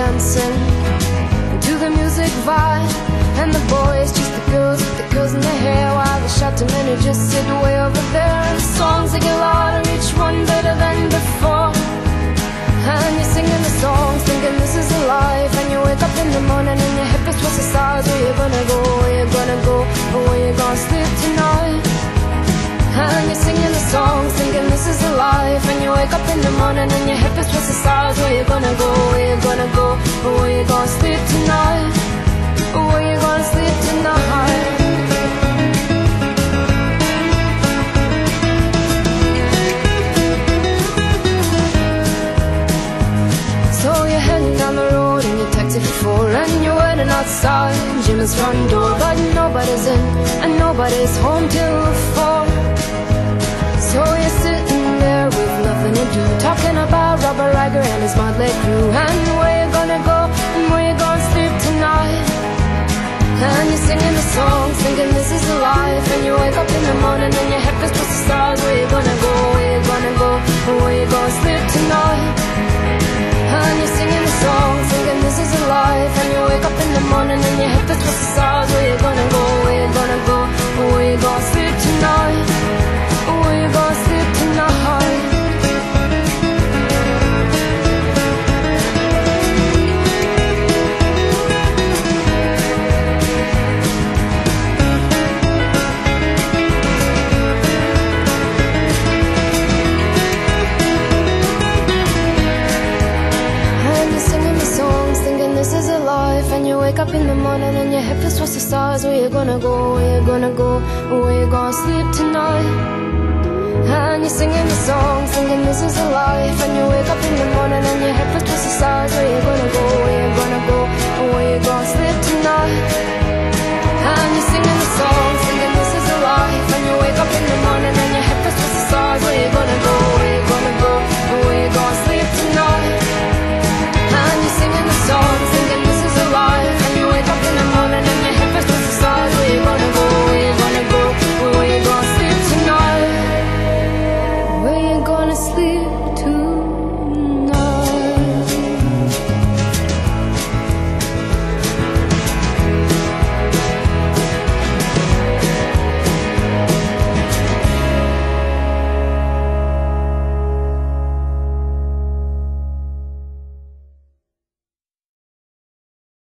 dancing to the music vibe, and the boys chase the girls with the curls in their hair, while the shouting men who just sit way over there. And the songs they get louder, each one better than before. And you're singing the songs, thinking this is a life. And you wake up in the morning and your hip is twisted sides. Where you gonna go, where you gonna go, or where you gonna sleep tonight? And you're singing the songs, thinking this is a life. And you wake up in the morning and your hip is twisted sides. Where you gonna go, where you gonna go, or where you gonna sleep tonight? Or where you gonna sleep tonight? So you're heading down the road in your taxi for four, and you're waiting outside Jim's front door, but nobody's in and nobody's home till 4. So you're sitting there with nothing to do, talking about Robert Riger and his motley crew, and where you gonna go and where you gonna sleep tonight. And you're singing the songs, thinking this is a life. And you wake up in the morning and your head feels towards the stars. Where you gonna go, where you gonna go, and where you gonna sleep tonight? And you're singing the songs, thinking this is a life. And you wake up in the morning and your head feels towards the stars. Where you gonna go, where you gonna go, and where you gonna sleep tonight? Or where you gonna sleep tonight? This is a life, and you wake up in the morning and your head feels towards the stars. Where you gonna go, where you gonna go, where you gonna sleep tonight? And you're singing the songs, thinking this is a life. And you wake up in the morning and your head feels towards the stars. Where you gonna go, where you gonna go, where you gonna sleep tonight? And you're singing the songs, thinking this is a life. And you wake up in the morning and your head feels towards the stars. Where you gonna go, where you gonna go, where you gonna sleep tonight? And you're singing the songs, thinking this is a life. And you wake up in the morning and your head feels towards the stars. Where you gonna go, where you gonna go, where you gonna sleep tonight? Where you gonna sleep tonight?